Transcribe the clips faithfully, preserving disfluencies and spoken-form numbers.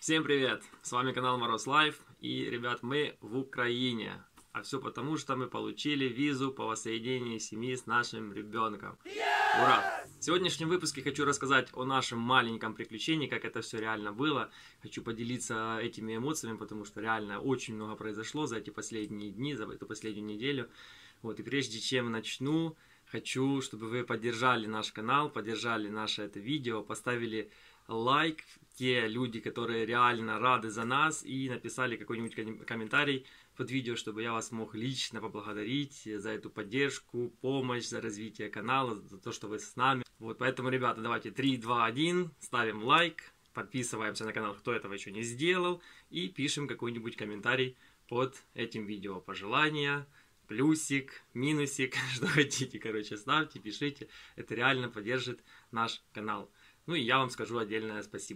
Всем привет! С вами канал Мороз Лайф, и, ребят, мы в Украине. А все потому, что мы получили визу по воссоединению семьи с нашим ребенком. Ура! В сегодняшнем выпуске хочу рассказать о нашем маленьком приключении, как это все реально было. Хочу поделиться этими эмоциями, потому что реально очень много произошло за эти последние дни, за эту последнюю неделю. Вот, и прежде чем начну, хочу, чтобы вы поддержали наш канал, поддержали наше это видео, поставили лайк, те люди, которые реально рады за нас, и написали какой-нибудь комментарий под видео, чтобы я вас мог лично поблагодарить за эту поддержку, помощь, за развитие канала, за то, что вы с нами. Вот, поэтому, ребята, давайте три, два, один, ставим лайк, подписываемся на канал, кто этого еще не сделал, и пишем какой-нибудь комментарий под этим видео. Пожелания, плюсик, минусик, что хотите, короче, ставьте, пишите, это реально поддержит наш канал. Ну и я вам скажу отдельное спасибо.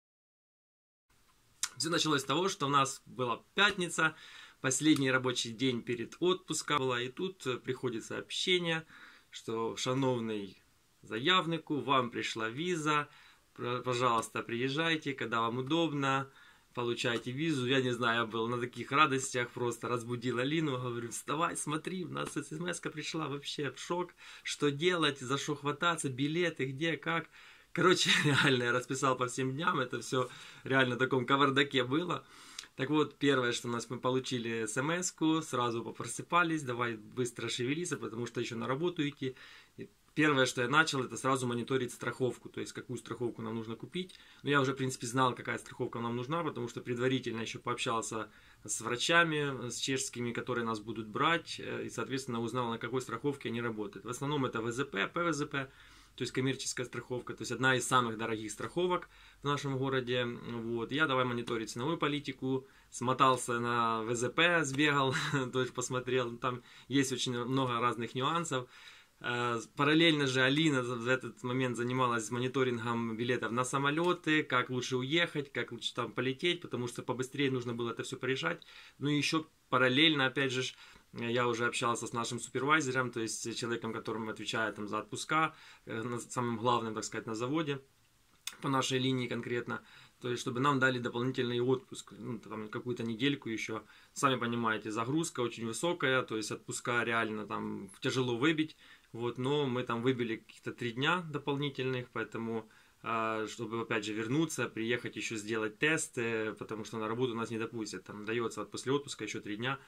Все началось с того, что у нас была пятница, последний рабочий день перед отпуском была, и тут приходит сообщение, что шановный заявнику, вам пришла виза, пожалуйста, приезжайте, когда вам удобно, получайте визу. Я не знаю, я был на таких радостях, просто разбудил Алину, говорю, вставай, смотри, у нас смс-ка пришла, вообще в шок, что делать, за что хвататься, билеты, где, как. Короче, реально я расписал по всем дням, это все реально в таком кавардаке было. Так вот, первое, что у нас мы получили смс-ку, сразу попросыпались, давай быстро шевелиться, потому что еще на работу идти. И первое, что я начал, это сразу мониторить страховку, то есть какую страховку нам нужно купить. Но я уже, в принципе, знал, какая страховка нам нужна, потому что предварительно еще пообщался с врачами, с чешскими, которые нас будут брать, и, соответственно, узнал, на какой страховке они работают. В основном это вэ зэ пэ, пэ вэ зэ пэ. То есть коммерческая страховка, то есть одна из самых дорогих страховок в нашем городе. Вот. Я давай мониторить ценовую политику, смотался на вэ зэ пэ, сбегал, тоже посмотрел, там есть очень много разных нюансов. Параллельно же Алина в этот момент занималась мониторингом билетов на самолеты, как лучше уехать, как лучше там полететь, потому что побыстрее нужно было это все порешать. Ну и еще параллельно, опять же, я уже общался с нашим супервайзером, то есть человеком, которому отвечает там, за отпуска, самым главным, так сказать, на заводе, по нашей линии конкретно, то есть чтобы нам дали дополнительный отпуск, ну, там какую-то недельку еще. Сами понимаете, загрузка очень высокая, то есть отпуска реально там тяжело выбить, вот, но мы там выбили каких-то три дня дополнительных, поэтому чтобы опять же вернуться, приехать еще сделать тесты, потому что на работу нас не допустят, там дается вот после отпуска еще три дня,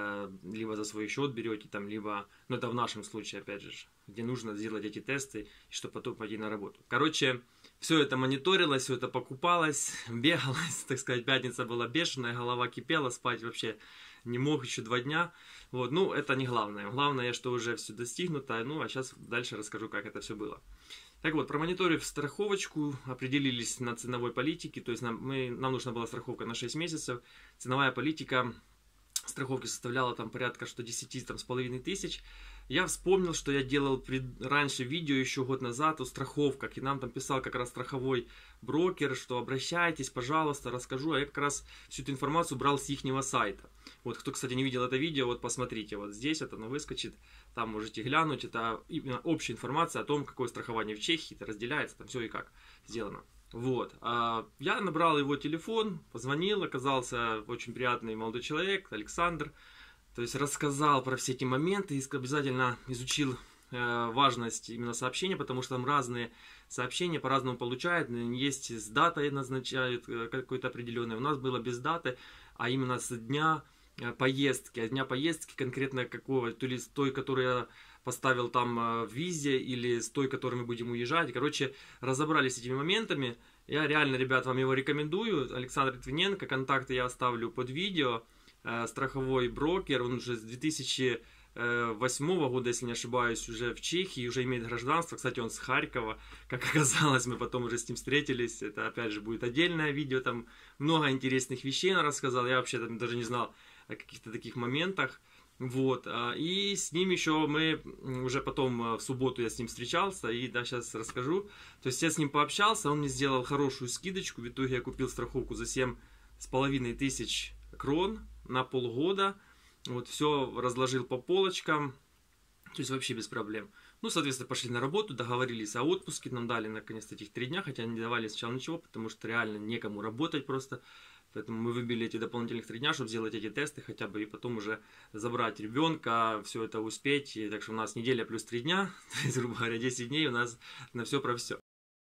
либо за свой счет берете, там, либо, ну это в нашем случае, опять же, где нужно сделать эти тесты, чтобы потом пойти на работу. Короче, все это мониторилось, все это покупалось, бегалось, так сказать, пятница была бешеная, голова кипела, спать вообще не мог еще два дня. Вот, ну, это не главное. Главное, что уже все достигнуто, ну, а сейчас дальше расскажу, как это все было. Так вот, промониторив страховочку, определились на ценовой политике, то есть нам, мы, нам нужна была страховка на шесть месяцев, ценовая политика страховки составляла там порядка что десять с половиной тысяч. Я вспомнил, что я делал пред... раньше видео еще год назад о страховках, и нам там писал как раз страховой брокер, что обращайтесь, пожалуйста, расскажу, а я как раз всю эту информацию брал с ихнего сайта. Вот, кто, кстати, не видел это видео, вот посмотрите, вот здесь это оно выскочит, там можете глянуть, это именно общая информация о том, какое страхование в Чехии, это разделяется, там все и как сделано. Вот, я набрал его телефон, позвонил, оказался очень приятный молодой человек, Александр, то есть рассказал про все эти моменты и обязательно изучил важность именно сообщения, потому что там разные сообщения по-разному получают, есть с датой назначают какой-то определенный, у нас было без даты, а именно с дня поездки, от дня поездки конкретно какого, то ли с той, которую я поставил там в визе, или с той, которой мы будем уезжать. Короче, разобрались с этими моментами. Я реально, ребят, вам его рекомендую. Александр Литвиненко, контакты я оставлю под видео. Страховой брокер, он уже с две тысячи восьмого года, если не ошибаюсь, уже в Чехии, уже имеет гражданство. Кстати, он с Харькова, как оказалось, мы потом уже с ним встретились. Это, опять же, будет отдельное видео, там много интересных вещей он рассказал. Я вообще там даже не знал о каких-то таких моментах. Вот, и с ним еще мы уже потом в субботу я с ним встречался, и да, сейчас расскажу. То есть я с ним пообщался, он мне сделал хорошую скидочку, в итоге я купил страховку за семь с половиной тысяч крон на полгода. Вот, все разложил по полочкам, то есть вообще без проблем. Ну, соответственно, пошли на работу, договорились о отпуске, нам дали наконец-то этих три дня, хотя не давали сначала ничего, потому что реально некому работать просто. Поэтому мы выбили эти дополнительных три дня, чтобы сделать эти тесты хотя бы, и потом уже забрать ребенка, все это успеть. И так что у нас неделя плюс три дня, то есть, грубо говоря, десять дней у нас на все про все.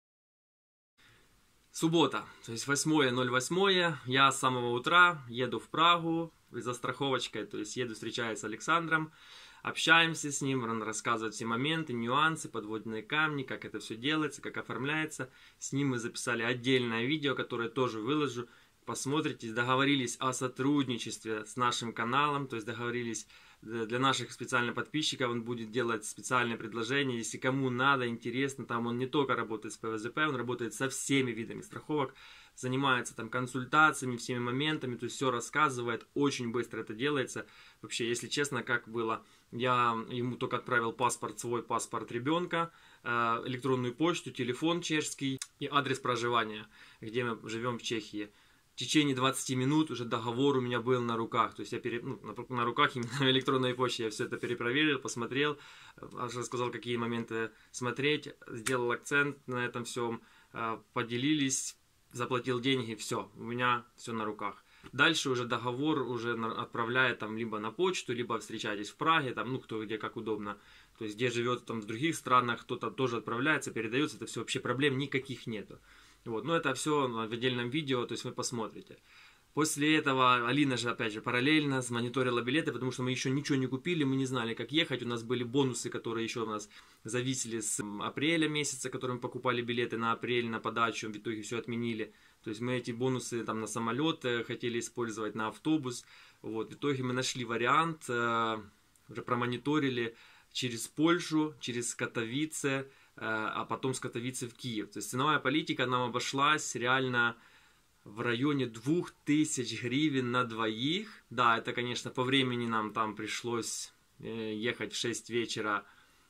Суббота, то есть восьмое ноль восьмое, я с самого утра еду в Прагу за страховочкой, то есть еду встречаюсь с Александром, общаемся с ним, он рассказывает все моменты, нюансы, подводные камни, как это все делается, как оформляется. С ним мы записали отдельное видео, которое тоже выложу. Посмотрите, договорились о сотрудничестве с нашим каналом, то есть договорились для наших специальных подписчиков, он будет делать специальные предложения, если кому надо, интересно, там он не только работает с пэ вэ зэ пэ, он работает со всеми видами страховок, занимается там консультациями, всеми моментами, то есть все рассказывает, очень быстро это делается. Вообще, если честно, как было, я ему только отправил паспорт, свой паспорт ребенка, электронную почту, телефон чешский и адрес проживания, где мы живем в Чехии. В течение двадцати минут уже договор у меня был на руках, то есть я пере, ну, на, на руках именно в электронной почте я все это перепроверил, посмотрел, рассказал, какие моменты смотреть, сделал акцент на этом всем, поделились, заплатил деньги, все, у меня все на руках. Дальше уже договор уже отправляет там либо на почту, либо встречайтесь в Праге, там, ну, кто где как удобно. То есть, где живет там в других странах, кто-то тоже отправляется, передается, это все, вообще проблем никаких нету. Вот, но это все в отдельном видео, то есть вы посмотрите. После этого Алина же, опять же, параллельно смониторила билеты, потому что мы еще ничего не купили, мы не знали, как ехать. У нас были бонусы, которые еще у нас зависели с апреля месяца, которым мы покупали билеты на апрель, на подачу, в итоге все отменили. То есть мы эти бонусы там на самолет хотели использовать, на автобус. Вот, в итоге мы нашли вариант, уже промониторили через Польшу, через Катовице, а потом с Катовицы в Киев. То есть ценовая политика нам обошлась реально в районе двух тысяч гривен на двоих. Да, это, конечно, по времени нам там пришлось ехать в шесть вечера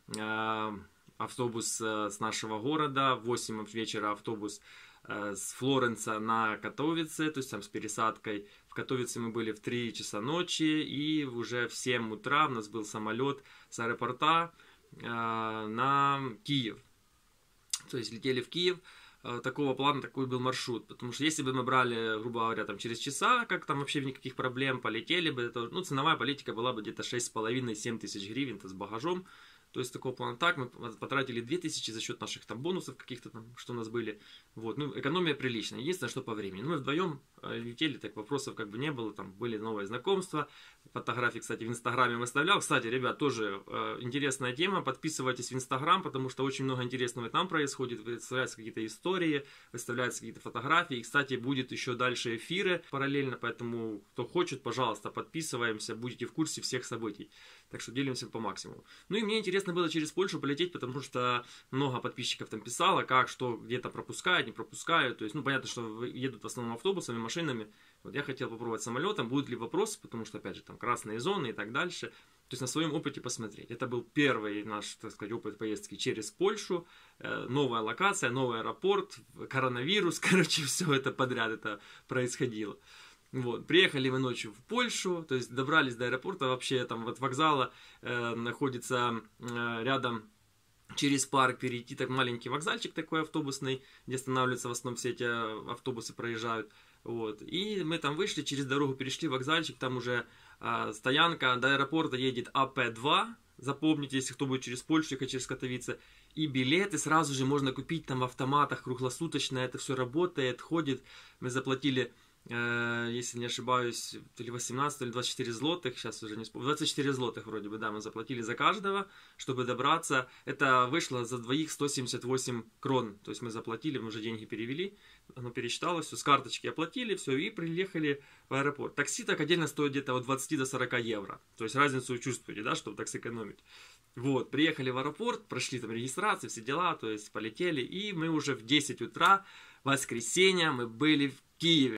автобус с нашего города, в восемь вечера автобус с Флоренса на Катовице, то есть там с пересадкой. В Катовице мы были в три часа ночи, и уже в семь утра у нас был самолет с аэропорта на Киев. То есть летели в Киев, такого плана, такой был маршрут. Потому что если бы мы брали, грубо говоря, там через часа, как там вообще никаких проблем, полетели бы, то, ну, ценовая политика была бы где-то шесть с половиной — семь тысяч гривен, то с багажом. То есть такого плана. Так мы потратили две тысячи за счет наших там бонусов каких-то там, что у нас были. Вот, ну, экономия приличная. Единственное, что по времени. Ну, мы вдвоем летели, так вопросов как бы не было. Там были новые знакомства. Фотографии, кстати, в Инстаграме выставлял. Кстати, ребят, тоже э, интересная тема. Подписывайтесь в Инстаграм, потому что очень много интересного там происходит. Выставляются какие-то истории, выставляются какие-то фотографии. И, кстати, будет еще дальше эфиры параллельно. Поэтому, кто хочет, пожалуйста, подписываемся. Будете в курсе всех событий. Так что делимся по максимуму. Ну и мне интересно было через Польшу полететь, потому что много подписчиков там писало, как, что, где-то пропускают, не пропускают. То есть, ну, понятно, что едут в основном автобусами, машинами. Вот я хотел попробовать самолетом, будут ли вопросы, потому что, опять же, там красные зоны и так дальше. То есть на своем опыте посмотреть. Это был первый наш, так сказать, опыт поездки через Польшу. Новая локация, новый аэропорт, коронавирус, короче, все это подряд это происходило. Вот, приехали мы ночью в Польшу, то есть добрались до аэропорта, вообще там от вокзала э, находится э, рядом, через парк перейти, так маленький вокзальчик такой автобусный, где останавливаются в основном все эти автобусы проезжают. Вот, и мы там вышли, через дорогу перешли вокзальчик, там уже э, стоянка, до аэропорта едет А П два, запомните, если кто будет через Польшу, ехать через Катовице, и билеты сразу же можно купить там в автоматах круглосуточно, это все работает, ходит, мы заплатили, если не ошибаюсь, или восемнадцать, или двадцать четыре злотых, сейчас уже не вспомню, двадцать четыре злотых вроде бы, да, мы заплатили за каждого, чтобы добраться, это вышло за двоих сто семьдесят восемь крон, то есть мы заплатили, мы уже деньги перевели, оно пересчиталось, все, с карточки оплатили, все, и приехали в аэропорт. Такси так отдельно стоит где-то от двадцати до сорока евро, то есть разницу чувствуете, да, чтобы так сэкономить. Вот, приехали в аэропорт, прошли там регистрацию, все дела, то есть полетели, и мы уже в десять утра, воскресенье, мы были в Киеве.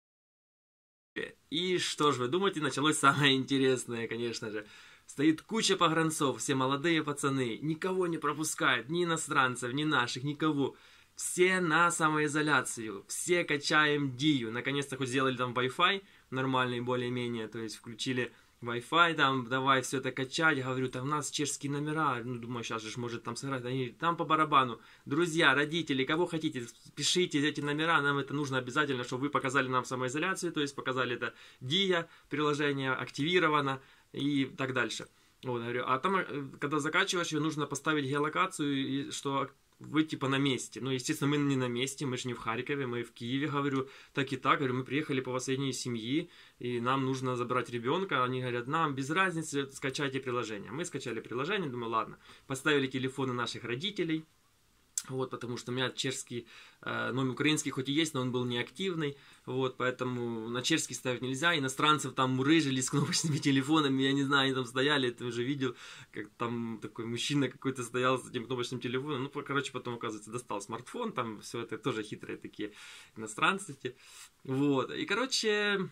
И что же вы думаете, началось самое интересное, конечно же. Стоит куча погранцов, все молодые пацаны, никого не пропускают, ни иностранцев, ни наших, никого. Все на самоизоляцию, все качаем Дию. Наконец-то хоть сделали там Wi-Fi нормальный более-менее, то есть включили Wi-Fi там, давай все это качать. Говорю, там у нас чешские номера. Ну, думаю, сейчас же может там сыграть. Они, там по барабану. Друзья, родители, кого хотите, пишите эти номера. Нам это нужно обязательно, чтобы вы показали нам самоизоляцию. То есть показали это Диа, приложение активировано и так дальше. Вот, говорю, а там, когда закачиваешь ее, нужно поставить геолокацию, и что вы типа на месте. Ну, естественно, мы не на месте, мы же не в Харькове, мы в Киеве, говорю, так и так. Говорю, мы приехали по воссоединению семьи, и нам нужно забрать ребенка. Они говорят, нам без разницы, скачайте приложение. Мы скачали приложение, думаю, ладно. Поставили телефоны наших родителей. Вот, потому что у меня чешский, э, номер украинский хоть и есть, но он был неактивный, вот, поэтому на чешский ставить нельзя, иностранцев там мурыжили с кнопочными телефонами, я не знаю, они там стояли, ты уже видел, как там такой мужчина какой-то стоял с этим кнопочным телефоном, ну, короче, потом, оказывается, достал смартфон, там все это тоже хитрые такие иностранцы, вот, и, короче...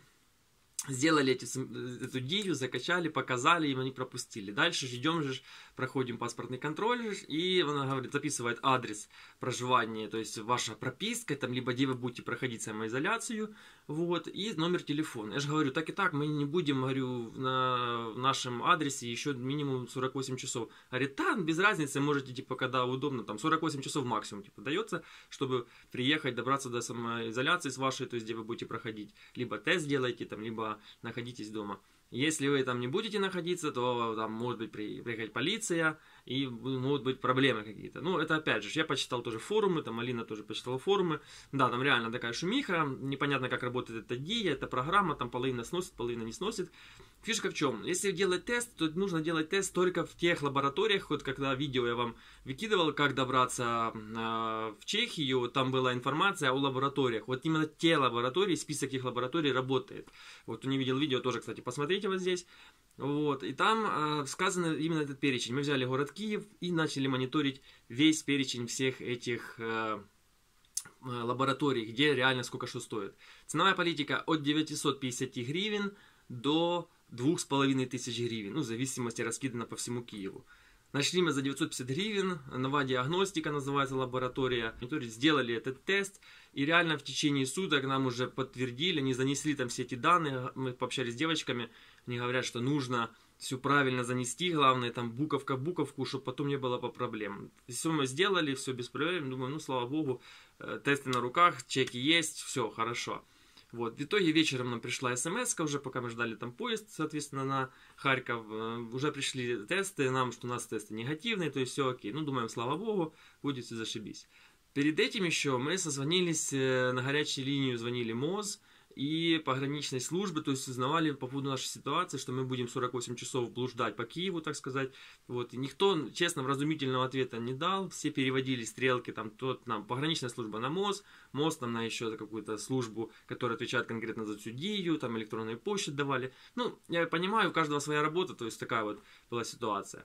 Сделали эти, эту дию, закачали, показали, им они пропустили. Дальше ждем же, проходим паспортный контроль, и она говорит, записывает адрес проживания, то есть ваша прописка, там, либо где вы будете проходить самоизоляцию, вот, и номер телефона. Я же говорю, так и так, мы не будем, говорю, на нашем адресе еще минимум сорок восемь часов. Говорит, там, без разницы, можете, типа, когда удобно, там, сорок восемь часов максимум, типа, дается, чтобы приехать, добраться до самоизоляции с вашей, то есть, где вы будете проходить. Либо тест делаете, там, либо находитесь дома. Если вы там не будете находиться, то там может быть при, приехать полиция и могут быть проблемы какие-то. Ну, это опять же, я почитал тоже форумы, там Алина тоже почитала форумы. Да, там реально такая шумиха, непонятно, как работает эта Диа, эта программа, там половина сносит, половина не сносит. Фишка в чем? Если делать тест, то нужно делать тест только в тех лабораториях, вот когда видео я вам выкидывал, как добраться э, в Чехию, там была информация о лабораториях. Вот именно те лаборатории, список их лабораторий работает. Вот кто не видел видео, тоже, кстати, посмотрите вот здесь. Вот, и там э, сказано именно этот перечень. Мы взяли город Киев и начали мониторить весь перечень всех этих э, лабораторий, где реально сколько что стоит. Ценовая политика от девятисот пятидесяти гривен до двух с половиной тысяч гривен, ну, в зависимости, раскидано по всему Киеву. Нашли мы за девятьсот пятьдесят гривен, новая диагностика называется лаборатория. Сделали этот тест, и реально в течение суток нам уже подтвердили, они занесли там все эти данные, мы пообщались с девочками, они говорят, что нужно все правильно занести, главное там буковка в буковку, чтобы потом не было по проблем. Все мы сделали, все без проблем, думаю, ну, слава богу, тесты на руках, чеки есть, все хорошо. Вот, в итоге вечером нам пришла смс, уже пока мы ждали там поезд, соответственно, на Харьков, уже пришли тесты, нам, что у нас тесты негативные, то есть все окей. Ну, думаем, слава богу, будет все зашибись. Перед этим еще мы созвонились на горячую линию, звонили МОЗ и пограничной службы, то есть узнавали по поводу нашей ситуации, что мы будем сорок восемь часов блуждать по Киеву, так сказать. Вот, и никто, честно, вразумительного ответа не дал, все переводили стрелки, там, тот нам, пограничная служба на МОЗ, МОЗ нам на еще какую-то службу, которая отвечает конкретно за всю Дию, там электронные почты давали. Ну, я понимаю, у каждого своя работа, то есть такая вот была ситуация.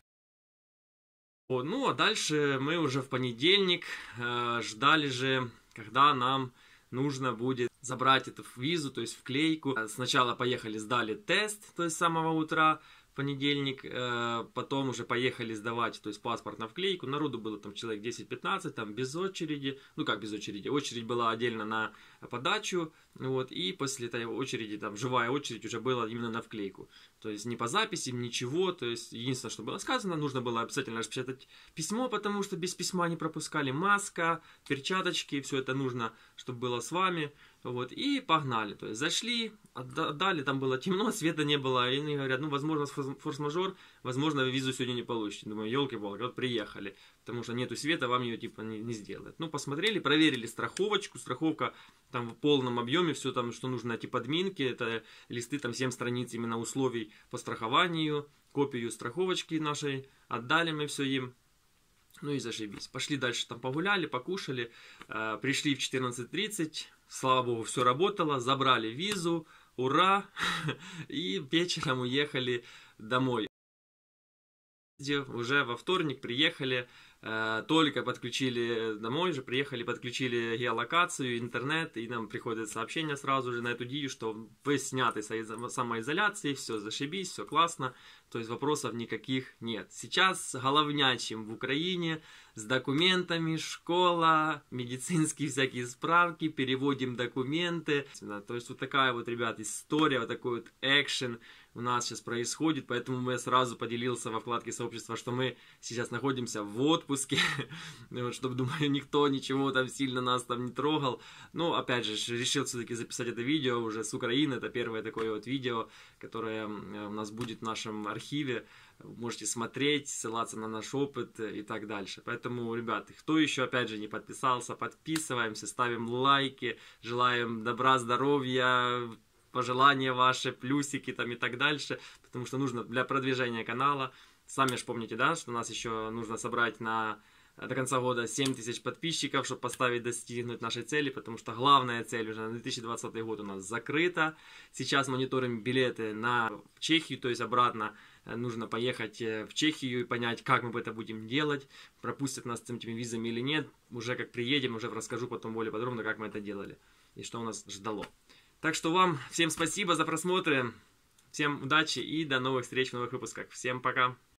Вот, ну, а дальше мы уже в понедельник э, ждали же, когда нам нужно будет забрать эту визу, то есть вклейку. Сначала поехали, сдали тест, то есть с самого утра, в понедельник, потом уже поехали сдавать, то есть паспорт на вклейку. Народу было там человек десять-пятнадцать, там без очереди, ну как без очереди, очередь была отдельно на подачу, вот, и после этой очереди, там живая очередь уже была именно на вклейку. То есть не по записи, ничего, то есть единственное, что было сказано, нужно было обязательно распечатать письмо, потому что без письма не пропускали, маска, перчаточки, все это нужно, чтобы было с вами. Вот, и погнали, то есть зашли, отдали, там было темно, света не было, и они говорят, ну, возможно, форс-мажор, возможно, вы визу сегодня не получите. Думаю, елки-палки, вот приехали, потому что нету света, вам ее, типа, не, не сделают. Ну, посмотрели, проверили страховочку, страховка там в полном объеме, все там, что нужно найти подминки, это листы, там, семь страниц именно условий по страхованию, копию страховочки нашей, отдали мы все им. Ну и зашибись. Пошли дальше, там погуляли, покушали, э, пришли в четырнадцать тридцать, слава богу, все работало, забрали визу, ура, и вечером уехали домой. Уже во вторник приехали, э, только подключили домой, же приехали, подключили геолокацию, интернет, и нам приходит сообщение сразу же на эту дию, что вы сняты с самоизоляции, все зашибись, все классно, то есть вопросов никаких нет. Сейчас головнячим в Украине с документами, школа, медицинские всякие справки, переводим документы. То есть вот такая вот, ребят, история, вот такой вот экшен у нас сейчас происходит, поэтому я сразу поделился во вкладке сообщества, что мы сейчас находимся в отпуске, вот, чтобы, думаю, никто ничего там сильно нас там не трогал. Но, опять же, решил все-таки записать это видео уже с Украины, это первое такое вот видео, которое у нас будет в нашем архиве, можете смотреть, ссылаться на наш опыт и так дальше. Поэтому, ребят, кто еще, опять же, не подписался, подписываемся, ставим лайки, желаем добра, здоровья, пожелания ваши, плюсики там и так дальше, потому что нужно для продвижения канала. Сами же помните, да, что нас еще нужно собрать на до конца года семь тысяч подписчиков, чтобы поставить, достигнуть нашей цели, потому что главная цель уже на две тысячи двадцатый год у нас закрыта. Сейчас мониторим билеты на Чехию, то есть обратно нужно поехать в Чехию и понять, как мы это будем делать, пропустят нас с этими визами или нет. Уже как приедем, уже расскажу потом более подробно, как мы это делали и что у нас ждало. Так что вам всем спасибо за просмотры, всем удачи и до новых встреч в новых выпусках. Всем пока!